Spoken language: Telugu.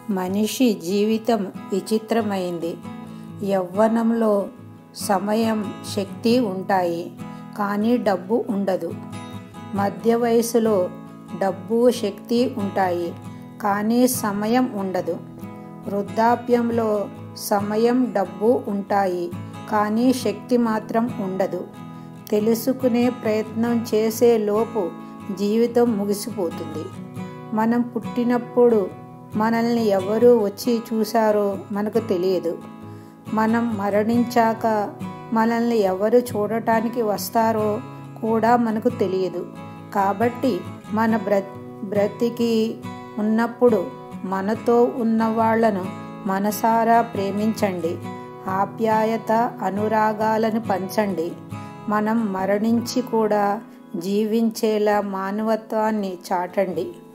మనిషి జీవితం విచిత్రమైంది. యవ్వనంలో సమయం, శక్తి ఉంటాయి, కానీ డబ్బు ఉండదు. మధ్య వయసులో డబ్బు, శక్తి ఉంటాయి, కానీ సమయం ఉండదు. వృద్ధాప్యంలో సమయం, డబ్బు ఉంటాయి, కానీ శక్తి మాత్రం ఉండదు. తెలుసుకునే ప్రయత్నం చేసే లోపు జీవితం ముగిసిపోతుంది. మనం పుట్టినప్పుడు మనల్ని ఎవరు వచ్చి చూశారో మనకు తెలియదు. మనం మరణించాక మనల్ని ఎవరు చూడటానికి వస్తారో కూడా మనకు తెలియదు. కాబట్టి మన బ్రతికి ఉన్నప్పుడు మనతో ఉన్న వాళ్ళను మనసారా ప్రేమించండి. ఆప్యాయత, అనురాగాలను పంచండి. మనం మరణించి కూడా జీవించేలా మానవత్వాన్ని చాటండి.